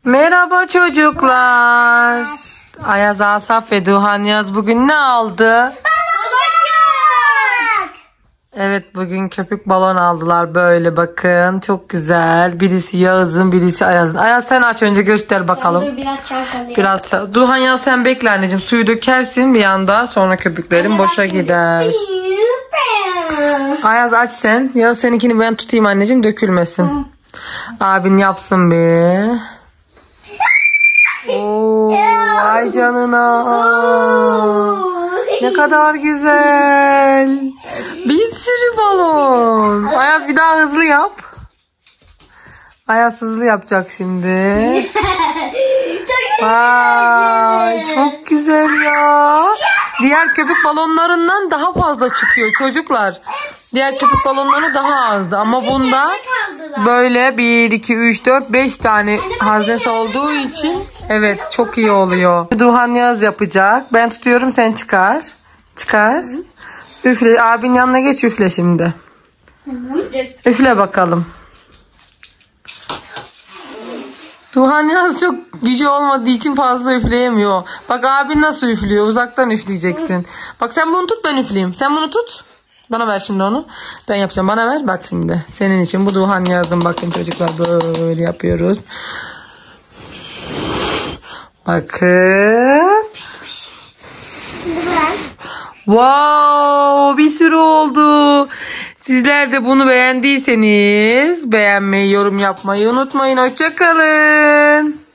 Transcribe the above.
Merhaba çocuklar. Ayaz, Asaf ve Duhan Yaz bugün ne aldı? Evet, bugün köpük balon aldılar, böyle bakın, çok güzel. Birisi Yağız'ın, birisi Ayaz'ın. Ayaz sen aç önce, göster bakalım. Dur, biraz çalkalayayım. Duhan Yaz sen bekle anneciğim, suyu dökersin bir anda, sonra köpüklerin boşa gider. Ayaz aç sen. Yağız seninkini ben tutayım anneciğim, dökülmesin. Abin yapsın bir. Oo, ay canına. Ne kadar güzel. Bir sürü balon. Ayaz bir daha hızlı yap. Ayaz hızlı yapacak şimdi. Ay, çok güzel ya. Diğer köpük balonlarından daha fazla çıkıyor çocuklar. Diğer köpük balonları daha azdı ama bunda böyle 1, 2, 3, 4, 5 tane haznesi olduğu için evet çok iyi oluyor. Duhan Yağız yapacak. Ben tutuyorum, sen çıkar. Çıkar. Üfle. Abin yanına geç, üfle şimdi. Üfle bakalım. Duhan Yağız çok gücü olmadığı için fazla üfleyemiyor. Bak abin nasıl üflüyor. Uzaktan üfleyeceksin. Bak sen bunu tut, ben üfleyeyim. Sen bunu tut. Bana ver şimdi onu. Ben yapacağım. Bana ver. Bak şimdi. Senin için. Bu Duhan Yağız'ın. Bakın çocuklar, böyle yapıyoruz. Bakın. Wow, bir sürü oldu. Sizler de bunu beğendiyseniz beğenmeyi, yorum yapmayı unutmayın. Hoşça kalın.